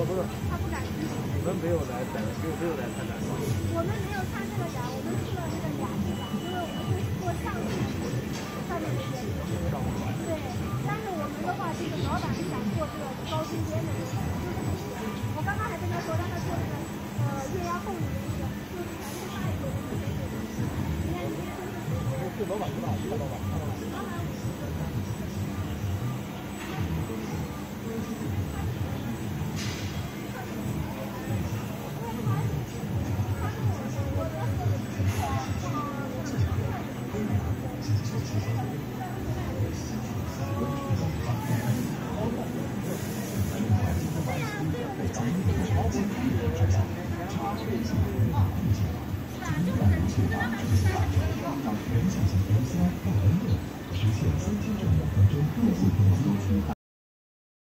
不是， 他不敢去。 你们没有来展，没有来参展是吧？ 我们没有参这个展，我们去了那个雅致展，因为我们是做上面那些。对，但是我们的话，就是老板想做这个高精尖的，就是我刚刚还跟他说，让他做那个液压泵里面那个，就是全是外国的那些。你看你这是老板是吧？是老板。 实现3天正5分钟快速更新，